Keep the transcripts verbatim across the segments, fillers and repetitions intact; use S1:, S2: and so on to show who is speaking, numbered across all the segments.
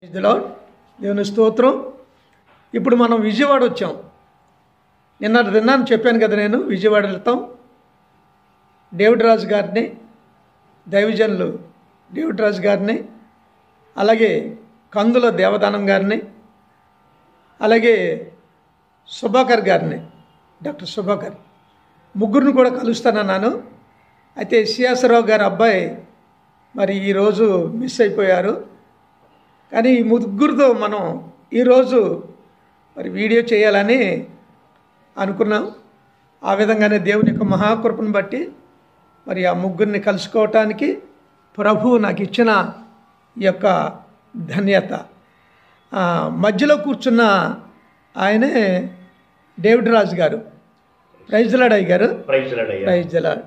S1: ఇదిలో దేవుని స్తోత్రం. ఇప్పుడు మనం విజయవాడ వచ్చాం. నిన్న నిన్నాను చెప్పాను కదా, నేను విజయవాడ వెళ్తాం. డేవిడ్ రాజు గారిని, దైవజనులు డేవిడ్ రాజు గారిని, అలాగే కందుల దేవదానం గారిని, అలాగే సుభాకర్ గారిని, డాక్టర్ సుభాకర్ ముగ్గురిని కూడా కలుస్తానన్నాను. అయితే సియాసరావు గారి అబ్బాయి మరి ఈరోజు మిస్ అయిపోయారు. కానీ ఈ ముగ్గురితో మనం ఈరోజు మరి వీడియో చేయాలని అనుకున్నాం. ఆ విధంగానే దేవుని యొక్క మహాకృపను బట్టి మరి ఆ ముగ్గురిని కలుసుకోవటానికి ప్రభువు నాకు ఇచ్చిన ఈ యొక్క ధన్యత. మధ్యలో కూర్చున్న ఆయనే డేవిడ్ రాజు గారు. ప్రైజ్ లార్డ్ అయ్య గారు. Praise Lord.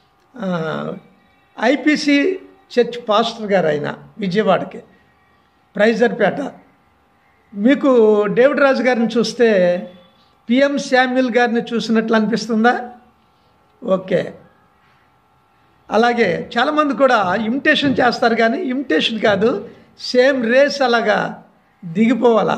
S1: IPC church pastor గారు ఆయన, విజయవాడకి, ప్రైజర్పేట. మీకు డేవిడ్ రాజు గారిని చూస్తే పిఎం శామ్యుల్ గారిని చూసినట్లు అనిపిస్తుందా? ఓకే. అలాగే చాలామంది కూడా ఇమిటేషన్ చేస్తారు, కానీ ఇమిటేషన్ కాదు, సేమ్ రేస్ అలాగా దిగిపోవాలా,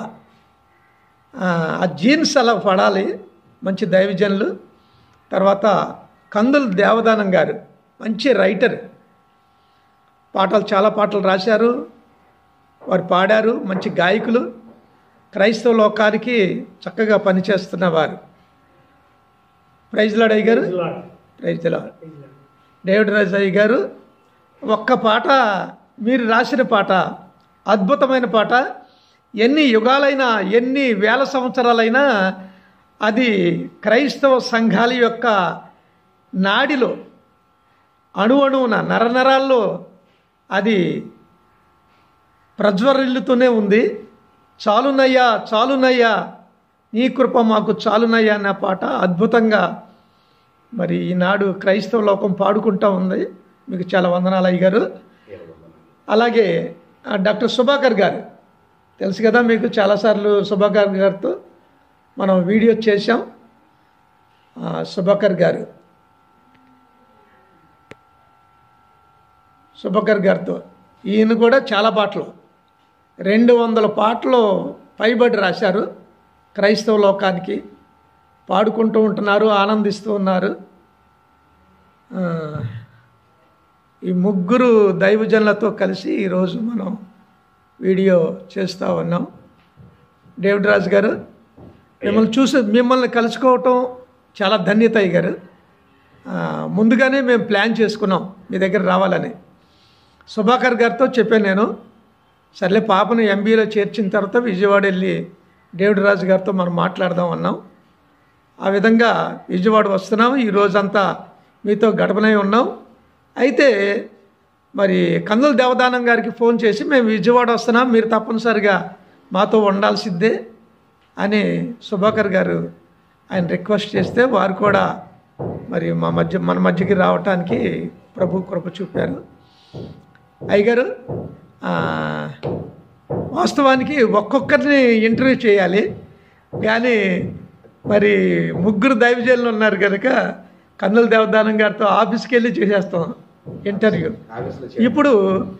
S1: ఆ జీన్స్ అలా పడాలి. మంచి దైవజనులు. తర్వాత కందుల దేవదానం గారు మంచి రైటర్, పాటలు చాలా పాటలు రాశారు, వారు పాడారు, మంచి గాయకులు, క్రైస్తవ లోకానికి చక్కగా పనిచేస్తున్నవారు. ప్రైజ్ లార్డ్ అయ్య గారు. Praise lord. డేవిడ్ రాజు అయ్య గారు ఒక్క పాట, మీరు రాసిన పాట అద్భుతమైన పాట. ఎన్ని యుగాలైనా, ఎన్ని వేల సంవత్సరాలైనా అది క్రైస్తవ సంఘాల యొక్క నాడిలో, అణువణువున, నరనరాల్లో అది ప్రజ్వరిల్లుతూనే ఉంది. చాలునయ్యా చాలునయ్యా నీ కృప మాకు చాలునయ్యా అన్న పాట అద్భుతంగా మరి ఈనాడు క్రైస్తవ లోకం పాడుకుంటూ ఉంది. మీకు చాలా వందనాలు అయ్య గారు. అలాగే డాక్టర్ సుభాకర్ గారు తెలుసు కదా మీకు, చాలాసార్లు సుభాకర్ గారితో మనం వీడియో చేశాం. సుభాకర్ గారు సుభాకర్ గారితో ఈయన కూడా చాలా పాటలు, రెండు వందల పాటలు పైబడి రాశారు. క్రైస్తవ లోకానికి పాడుకుంటూ ఉంటున్నారు, ఆనందిస్తూ ఉన్నారు. ఈ ముగ్గురు దైవజనులతో కలిసి ఈరోజు మనం వీడియో చేస్తూ ఉన్నాం. డేవిడ్ రాజు గారు, మిమ్మల్ని చూసి మిమ్మల్ని కలుసుకోవటం చాలా ధన్యత అయ్య గారు. ముందుగానే మేము ప్లాన్ చేసుకున్నాం మీ దగ్గర రావాలని. సుభాకర్ గారితో చెప్పాను నేను, సర్లే పాపను ఎంబీఏలో చేర్చిన తర్వాత విజయవాడ వెళ్ళి డేవిడ్ రాజు గారితో మనం మాట్లాడదాం అన్నాం. ఆ విధంగా విజయవాడ వస్తున్నాం. ఈ రోజంతా మీతో గడపనే ఉన్నాం. అయితే మరి కందుల దేవదానం గారికి ఫోన్ చేసి మేము విజయవాడ వస్తున్నాం, మీరు తప్పనిసరిగా మాతో ఉండాల్సిందే అని సుభాకర్ గారు ఆయన రిక్వెస్ట్ చేస్తే వారు కూడా మరి మా మధ్య మన మధ్యకి రావటానికి ప్రభు కృప చూపారు. అయ్యగారు, వాస్తవానికి ఒక్కొక్కరిని ఇంటర్వ్యూ చేయాలి, కానీ మరి ముగ్గురు దైవజనులు ఉన్నారు కనుక కందుల దేవదానం గారితో ఆఫీస్కి వెళ్ళి చేసేస్తాం ఇంటర్వ్యూ. ఇప్పుడు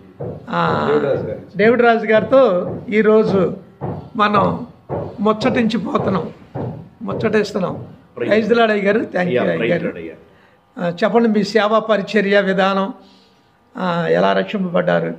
S1: డేవిడ్ రాజు గారితో ఈరోజు మనం ముచ్చటించిపోతున్నాం, ముచ్చటిస్తున్నాం. ప్రైజ్ లార్డ్ అయ్య గారు. థ్యాంక్ యూ అయ్య గారు. చెప్పండి మీ సేవా పరిచర్య విధానం, ఎలా రక్షింపబడ్డారు,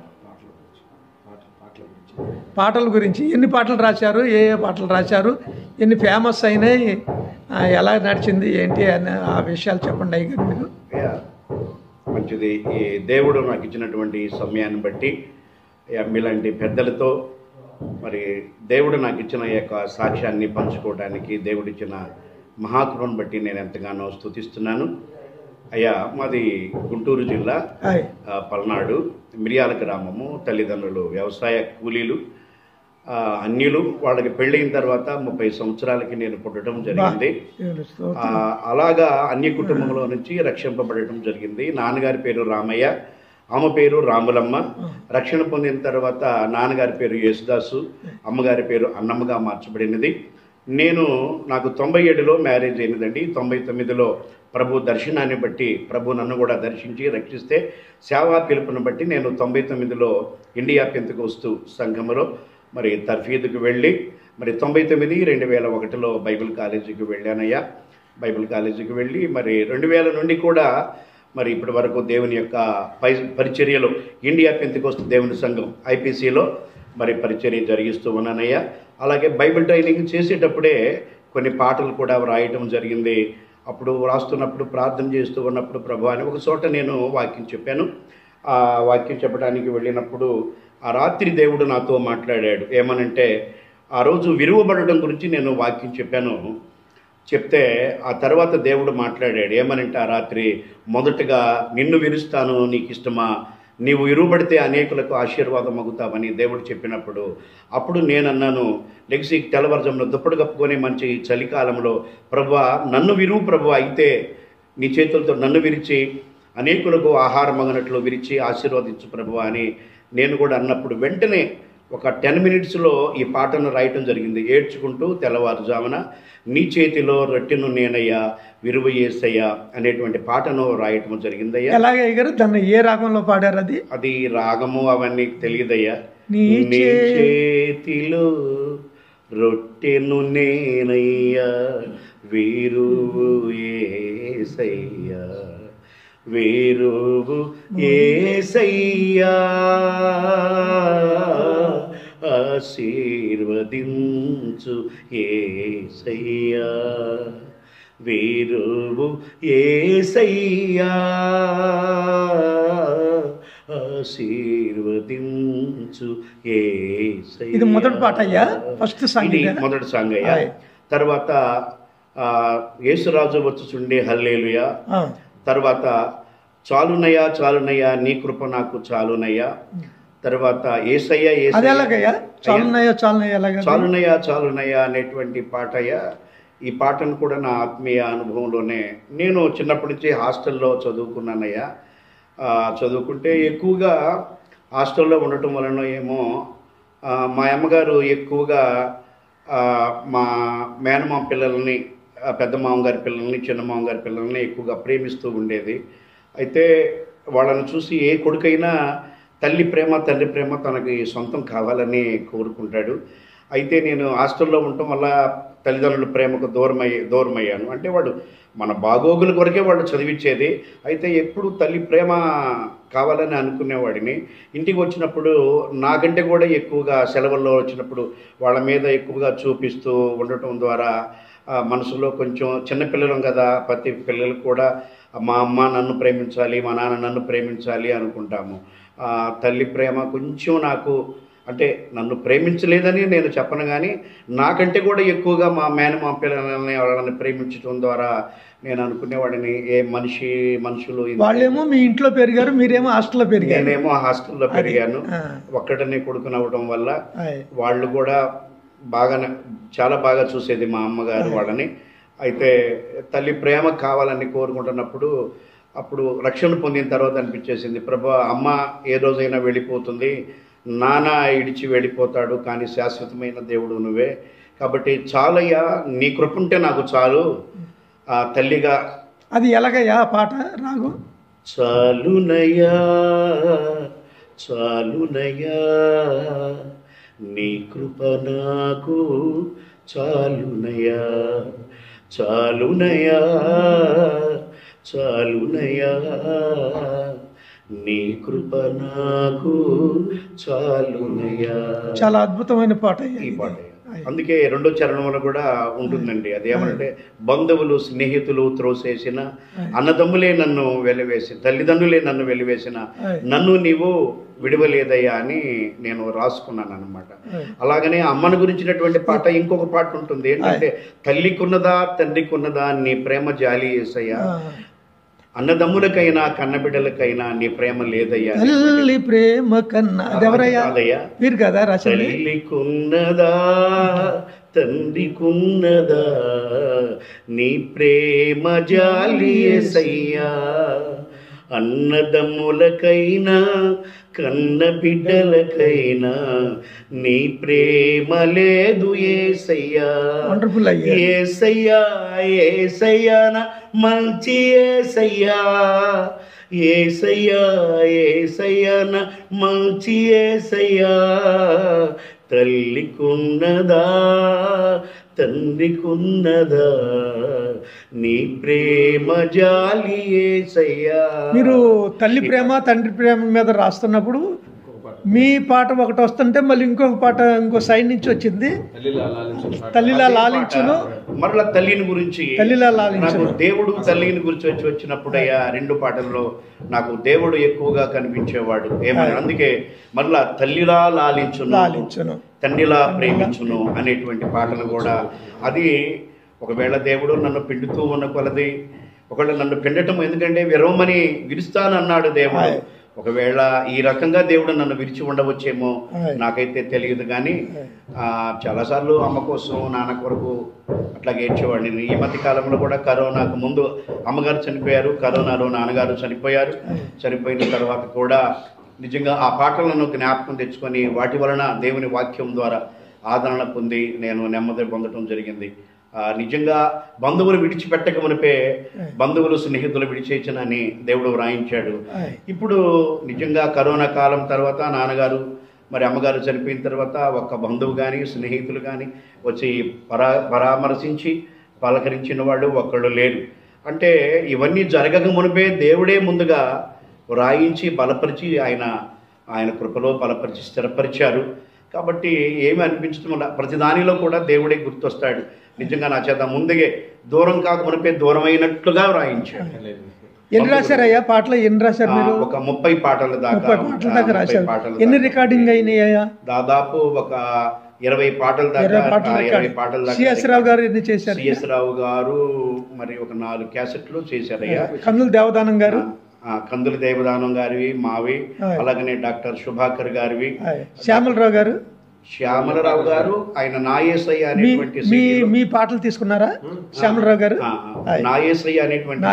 S1: పాటల గురించి, ఎన్ని పాటలు రాశారు, ఏ ఏ పాటలు రాశారు, ఎన్ని ఫేమస్ అయినాయి, ఎలా నడిచింది ఏంటి అని ఆ విషయాలు చెప్పండి అయ్య గారు మీరు.
S2: మంచిది. ఈ దేవుడు నాకు ఇచ్చినటువంటి సమయాన్ని బట్టి మీలాంటి పెద్దలతో మరి దేవుడు నాకు ఇచ్చిన ఈ యొక్క సాక్ష్యాన్ని పంచుకోవడానికి దేవుడిచ్చిన మహాకృపను బట్టి నేను ఎంతగానో స్తుతిస్తున్నాను. అయ్యా, మాది గుంటూరు జిల్లా, పల్నాడు, మిరియాల గ్రామము. తల్లిదండ్రులు వ్యవసాయ కూలీలు, అన్యులు. వాళ్ళకి పెళ్ళైన తర్వాత ముప్పై సంవత్సరాలకి నేను పుట్టడం జరిగింది. అలాగా అన్య కుటుంబంలో నుంచి రక్షింపబడటం జరిగింది. నాన్నగారి పేరు రామయ్య, ఆమె పేరు రాములమ్మ. రక్షణ పొందిన తర్వాత నాన్నగారి పేరు యేసుదాసు, అమ్మగారి పేరు అన్నమ్మగా మార్చబడినది. నేను నాకు తొంభై ఏడులో మ్యారేజ్ అయినదండి. తొంభై తొమ్మిదిలో ప్రభు దర్శనాన్ని బట్టి ప్రభు నన్ను కూడా దర్శించి రక్షిస్తే సేవా పిలుపుని బట్టి నేను తొంభై తొమ్మిదిలో ఇండియా పెంతెకోస్తు సంఘములో మరి తర్ఫీదుకు వెళ్ళి మరి తొంభై తొమ్మిది రెండు వేల ఒకటిలో బైబిల్ కాలేజీకి వెళ్ళానయ్యా. బైబిల్ కాలేజీకి వెళ్ళి మరి రెండు వేల నుండి కూడా మరి ఇప్పటి వరకు దేవుని యొక్క పై పరిచర్యలో ఇండియా పెంతెకోస్తు దేవుని సంఘం ఐపీసీలో మరి పరిచర్య జరిగిస్తూ ఉన్నానయ్యా. అలాగే బైబిల్ ట్రైనింగ్ చేసేటప్పుడే కొన్ని పాటలు కూడా వ్రాయటం జరిగింది. అప్పుడు రాస్తున్నప్పుడు ప్రార్థన చేస్తూ ఉన్నప్పుడు ప్రభు అని ఒక చోట నేను వాక్యం చెప్పాను. ఆ వాక్యం చెప్పడానికి వెళ్ళినప్పుడు ఆ రాత్రి దేవుడు నాతో మాట్లాడాడు. ఏమనంటే ఆ రోజు విరువబడటం గురించి నేను వాక్యం చెప్పాను. చెప్తే ఆ తర్వాత దేవుడు మాట్లాడాడు. ఏమనంటే ఆ రాత్రి మొదటగా నిన్ను విరుస్తాను, నీకు ఇష్టమా, నీవు విరువబడితే అనేకులకు ఆశీర్వాదం అవుతావని దేవుడు చెప్పినప్పుడు అప్పుడు నేను అన్నాను, లెగ్సి తెల్లవారుజామున దుప్పటి కప్పుకొని మంచి చలికాలంలో ప్రభువా నన్ను విరువు ప్రభు, అయితే నీ చేతులతో నన్ను విరిచి అనేకులకు ఆహారం మగనట్లు విరిచి ఆశీర్వదించు ప్రభు అని నేను కూడా అన్నప్పుడు వెంటనే ఒక టెన్ మినిట్స్లో ఈ పాటను రాయటం జరిగింది. ఏడ్చుకుంటూ తెల్లవారుజామున నీ చేతిలో రొట్టెను నేనయ్యా, విరువు యేసయ్యా అనేటువంటి పాటను రాయటం జరిగిందయ్యా.
S1: ఎలాగే గారు దాన్ని ఏ రాగంలో పాడారు? అది
S2: అది రాగము అవన్నీ తెలియదయ్యా.
S1: నీ
S2: చేతిలో రొట్టెను నేనయ్యా, విరువు యేసయ్యా, విరువు యేసయ్యా, ఆశీర్వదించు యేసయ్యా, విరువు యేసయ్యా, ఆశీర్వదించు యేసయ్యా.
S1: ఇది మొదటి పాట అయ్యా, ఫస్ట్ సాంగ్.
S2: ఇది మొదటి సాంగ్ అయ్యా. తర్వాత యేసురాజు వచ్చుచుండే హల్లెలూయా, తర్వాత చాలునయ్యా చాలునయ్యా నీ కృప నాకు చాలునయ్యా, తర్వాత ఏసయ్యా ఏసయ్యా
S1: చాలునయ్యా చాలునయ్యా
S2: చాలునయ్యా చాలునయ్యా అనేటువంటి పాట అయ్యా. ఈ పాటను కూడా నా ఆత్మీయ అనుభవంలోనే నేను చిన్నప్పటి నుంచి హాస్టల్లో చదువుకున్నానయ్యా. చదువుకుంటే ఎక్కువగా హాస్టల్లో ఉండటం వలన ఏమో మా అమ్మగారు ఎక్కువగా మా మేనమామ పిల్లల్ని, పెద్ద మామగారి పిల్లల్ని, చిన్న మామగారి పిల్లల్ని ఎక్కువగా ప్రేమిస్తూ ఉండేది. అయితే వాళ్ళను చూసి ఏ కొడుకైనా తల్లి ప్రేమ తండ్రి ప్రేమ తనకి సొంతం కావాలని కోరుకుంటాడు. అయితే నేను హాస్టల్లో ఉండటం వల్ల తల్లిదండ్రుల ప్రేమకు దూరమయ్యే దూరమయ్యాను. అంటే వాడు మన బాగోగుల కొరకే వాడు చదివించేది. అయితే ఎప్పుడు తల్లి ప్రేమ కావాలని అనుకునేవాడిని. ఇంటికి వచ్చినప్పుడు నాకంటే కూడా ఎక్కువగా సెలవుల్లో వచ్చినప్పుడు వాళ్ళ మీద ఎక్కువగా చూపిస్తూ ఉండటం ద్వారా మనసులో కొంచెం చిన్నపిల్లలం కదా, ప్రతి పిల్లలు కూడా మా అమ్మ నన్ను ప్రేమించాలి, మా నాన్న నన్ను ప్రేమించాలి అనుకుంటాము. తల్లి ప్రేమ కొంచెం నాకు, అంటే నన్ను ప్రేమించలేదని నేను చెప్పను, కానీ నాకంటే కూడా ఎక్కువగా మా మేనమామ పిల్లలని వాళ్ళని ప్రేమించడం ద్వారా నేను అనుకునేవాడిని ఏ మనిషి మనుషులు.
S1: వాళ్ళేమో మీ ఇంట్లో పెరిగారు, మీరేమో హాస్టల్లో పెరిగారు.
S2: నేనేమో హాస్టల్లో పెరిగాను. ఒక్కటనే కొడుకునవడం వల్ల వాళ్ళు కూడా బాగా చాలా బాగా చూసేది మా అమ్మగారు వాళ్ళని. అయితే తల్లి ప్రేమ కావాలని కోరుకుంటున్నప్పుడు అప్పుడు రక్షణ పొందిన తర్వాత అనిపించేసింది, ప్రభా అమ్మ ఏ రోజైనా వెళ్ళిపోతుంది, నాన్న ఇడిచి వెళ్ళిపోతాడు, కానీ శాశ్వతమైన దేవుడు నువ్వే, కాబట్టి చాలయ్యా నీ కృపుంటే నాకు చాలు ఆ తల్లిగా.
S1: అది ఎలాగయ్యా పాట రాగు?
S2: చాలునయ్యా చాలునయ్యా నీ కృప నాకు చాలునయ్యా, చాలునయ్యా చాలునయ్యా నీ కృప నాకు చాలునయ్యా.
S1: చాలా అద్భుతమైన పాట
S2: ఈ పాట. అందుకే రెండో చరణంలో కూడా ఉంటుందండి. అదేమంటే బంధువులు స్నేహితులు త్రోసేసిన, అన్నదమ్ములే నన్ను వెలివేసి, తల్లిదండ్రులే నన్ను వెలివేసిన, నన్ను నీవు విడవలేదయ్యా అని నేను రాసుకున్నాను అనమాట. అలాగనే అమ్మను గురించినటువంటి పాట ఇంకొక పాట ఉంటుంది. ఏంటంటే తల్లికున్నదా తండ్రికున్నదా నీ ప్రేమ జాలి యేసయ్యా, అన్నదమ్ములకైనా కన్నబిడ్డలకైనా నీ ప్రేమ లేదయ్యా.
S1: తల్లి ప్రేమ కన్నా అదయ్యా మీరు కదా రాశారు.
S2: తల్లికున్నదా తండ్రికున్నదా నీ ప్రేమ జాలి యేసయ్యా, అన్నదమ్ములకైనా కన్న బిడ్డలకైనా నీ ప్రేమ లేదు యేసయ్యా. యేసయ్యా యేసయ్యా నా మంచి యేసయ్యా, యేసయ్యా యేసయ్యా నా మంచి యేసయ్యా, తల్లికున్నదా తండ్రికున్నదా నీ ప్రేమ జాలి యేసయ్యా.
S1: మీరు తల్లి ప్రేమ తండ్రి ప్రేమ మీద రాస్తున్నప్పుడు మీ పాట ఒకటి వస్తుంటే మళ్ళీ ఇంకొక పాట ఇంకో సైడ్ నుంచి వచ్చింది, తల్లిలా లాలించును,
S2: మరలా తల్లిని గురించి
S1: తల్లిలా లాలించును.
S2: నాకు దేవుడు తల్లిని గురించి వచ్చి వచ్చినప్పుడయ్యా రెండు పాటల్లో నాకు దేవుడు ఎక్కువగా కనిపించేవాడు. ఏమని అందుకే మరలా తల్లిలా లాలించును
S1: లాలించును
S2: తండ్రిలా ప్రేమించును అనేటువంటి పాటలు కూడా, అది ఒకవేళ దేవుడు నన్ను పిండుతూ ఉన్న కొలది ఒకవేళ నన్ను పిండటం, ఎందుకంటే విరవమని విరుస్తానన్నాడు దేవుడు. ఒకవేళ ఈ రకంగా దేవుడు నన్ను విరిచి ఉండవచ్చేమో నాకైతే తెలియదు. కానీ చాలాసార్లు అమ్మ కోసం నాన్న కొరకు అట్లాగే ఏడ్చేవాడిని. ఈ మధ్య కాలంలో కూడా కరోనాకు ముందు అమ్మగారు చనిపోయారు, కరోనాలో నాన్నగారు చనిపోయారు. చనిపోయిన తర్వాత కూడా నిజంగా ఆ పాటలను జ్ఞాపకం తెచ్చుకొని వాటి వలన దేవుని వాక్యం ద్వారా ఆదరణ పొంది నేను నెమ్మది పొందడం జరిగింది. నిజంగా బంధువులు విడిచిపెట్టక మునిపే బంధువులు స్నేహితులు విడిచేయచ్చనని దేవుడు వ్రాయించాడు. ఇప్పుడు నిజంగా కరోనా కాలం తర్వాత నాన్నగారు మరి అమ్మగారు చనిపోయిన తర్వాత ఒక్క బంధువు కానీ స్నేహితులు కానీ వచ్చి పరా పరామర్శించి పలకరించిన వాళ్ళు ఒక్కళ్ళు లేరు. అంటే ఇవన్నీ జరగక మునిపే దేవుడే ముందుగా వ్రాయించి బలపరిచి ఆయన ఆయన కృపలో బలపరిచి స్థిరపరిచారు. కాబట్టి ఏమి అనిపించడం ప్రతి దానిలో కూడా దేవుడే గుర్తొస్తాడు. నిజంగా నా చేత ముందుగే దూరం కాక మునిపే దూరం అయినట్లుగా వ్రాయించాడు.
S1: ఎన్ని రాశారయ్యా పాటలు? ఎన్ని రాశారు మీరు?
S2: ఒక ముప్పై పాటల దాకా
S1: పాటల దాకా రాశారు. ఎన్ని రికార్డింగ్ అయినాయా?
S2: దాదాపు ఒక ఇరవై పాటల దాకా ఇరవై పాటల దాకా.
S1: సిఎస్ రావు గారు ఎన్ని చేశారు?
S2: సిఎస్ రావు గారు మరి ఒక నాలుగు క్యాసెట్లు చేశారయ్యా.
S1: కందుల దేవదానం గారు,
S2: కందుల దేవదానం గారివి, మావి, అలాగనే డాక్టర్ శుభాకర్ గారివి,
S1: శ్యామలరావు గారు
S2: శ్యామలరావు గారు ఆయన నాయేసయ్య అనేటువంటి
S1: మీ పాటలు తీసుకున్నారా? శ్యామలరావు గారు
S2: నాయేసయ్య అనేటువంటి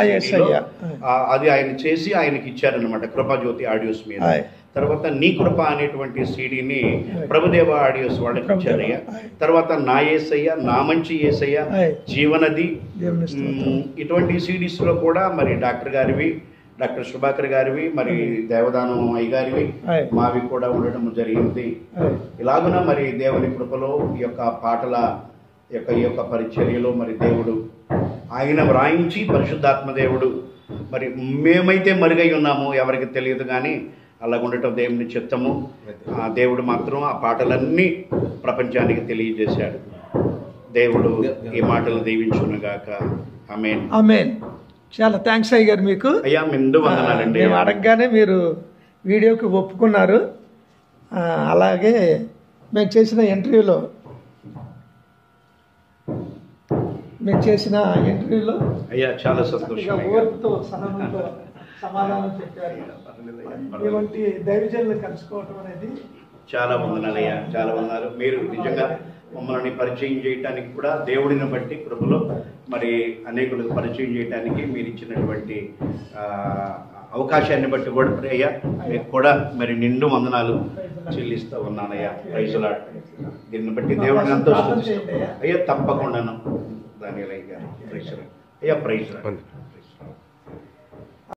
S2: అది ఆయన చేసి ఆయనకి ఇచ్చారనమాట కృపాజ్యోతి ఆడియోస్ మీద. తర్వాత నీ కృప అనేటువంటి సీడీని ప్రభుదేవ ఆడియోస్ వాళ్ళకి ఇచ్చారయ్య. తర్వాత నా యేసయ్య, నా మంచి యేసయ్య, జీవనది, ఇటువంటి సిడీస్ లో కూడా మరి డాక్టర్ గారివి, డాక్టర్ శుభాకర్ గారివి, మరి దేవదానం అయ్య గారివి, మావి కూడా ఉండడం జరిగింది. ఇలాగున మరి దేవుని కృపలో ఈ యొక్క పాటల యొక్క ఈ యొక్క పరిచర్యలో మరి దేవుడు ఆయన వ్రాయించి పరిశుద్ధాత్మ దేవుడు మరి మేమైతే మరుగై ఉన్నాము ఎవరికి తెలియదు, కానీ అలాగ ఉండటం దేవుని చిత్తము. ఆ దేవుడు మాత్రం ఆ పాటలన్నీ ప్రపంచానికి తెలియజేశాడు. దేవుడు ఈ మాటలు దీవించునుగాక. ఆమేన్.
S1: ఆమేన్. చాలా థ్యాంక్స్ అయ్య గారు మీకు.
S2: అయ్యా మిందు వందనాలండి.
S1: మేము అడగగానే మీరు వీడియోకి ఒప్పుకున్నారు. అలాగే మేము చేసిన ఇంటర్వ్యూలో మేము చేసిన ఇంటర్వ్యూలో
S2: అయ్యా చాలా సంతోషం,
S1: ఓర్పుతో సహనంతో సమాధానం చెప్పారు. ఇటువంటి దైవజనులు కలుసుకోవటం అనేది
S2: చాలా వందనాలయ్యా, చాలా వందనాలు. మీరు నిజంగా మమ్మల్ని పరిచయం చేయడానికి కూడా దేవుడిని బట్టి కృపలో మరి అనేకులకు పరిచయం చేయడానికి మీరు ఇచ్చినటువంటి అవకాశాన్ని బట్టి కూడా అయ్యా మీకు కూడా మరి నిండు వందనాలు చెల్లిస్తూ ఉన్నానయ్యా. Praise Lord. దీన్ని బట్టి దేవుడిని ఎంతో స్తుతిస్తాం అయ్యా. తప్పకుండాను దాని అయ్యా. ప్రైజ్ లార్డ్ అయ్యా. Praise lord.